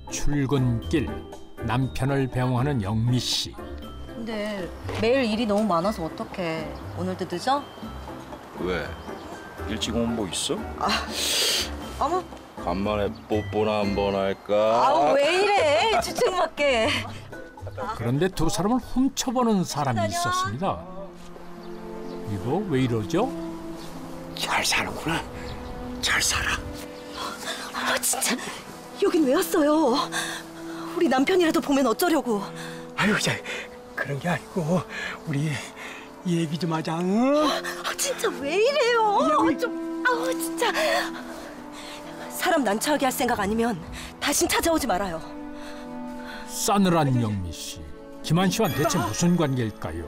출근길 남편을 배웅하는 영미 씨. 근데 매일 일이 너무 많아서 어떡해. 오늘도 늦어? 왜? 일찍 오면 뭐 있어? 어머. 간만에 뽀뽀나 한번 할까? 아우 왜 이래 주책맞게. 그런데 두 사람을 훔쳐보는 사람이 있었습니다. 이거 왜 이러죠? 잘 사는구나. 잘 살아. 아 진짜 여긴 왜 왔어요? 우리 남편이라도 보면 어쩌려고. 아유, 자, 그런 게 아니고 우리 얘기 좀 하자. 응? 아 진짜 왜 이래요? 좀 아우 진짜. 사람 난처하게 할 생각 아니면 다신 찾아오지 말아요. 싸늘한 영미 씨. 김한 씨와 대체 무슨 관계일까요?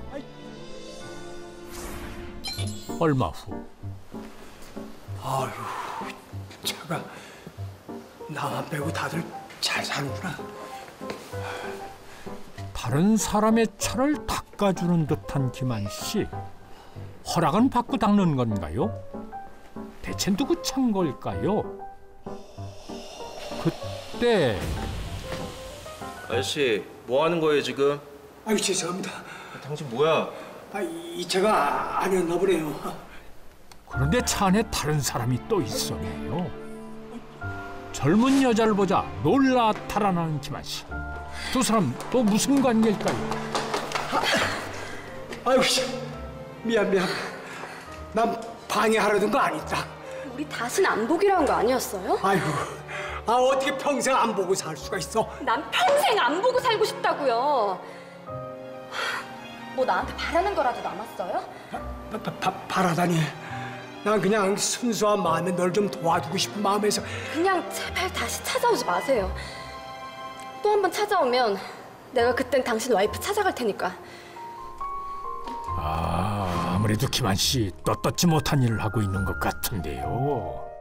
얼마 후. 아유, 차가 나만 빼고 다들 잘 사는구나. 다른 사람의 차를 닦아주는 듯한 김한 씨. 허락은 받고 닦는 건가요? 대체 누구 찬 걸까요? 그때 아저씨, 뭐 하는 거예요 지금? 아유, 죄송합니다. 당신 뭐야? 아, 이 차가 아니었나 보네요. 그런데 차 안에 다른 사람이 또 있었네요. 젊은 여자를 보자 놀라 달아나는 김한 씨. 두 사람 또 무슨 관계일까요? 아유, 미안. 난 방해하려던 거 아니다. 우리 다시는 안 보기로 한 거 아니었어요? 아유, 어떻게 평생 안 보고 살 수가 있어? 난 평생 안 보고 살고 싶다고요. 뭐 나한테 바라는 거라도 남았어요? 바라다니. 난 그냥 순수한 마음에 널 좀 도와주고 싶은 마음에서. 그냥 제발 다시 찾아오지 마세요. 또 한 번 찾아오면 내가 그땐 당신 와이프 찾아갈 테니까. 아무래도 김한 씨 떳떳지 못한 일을 하고 있는 것 같은데요.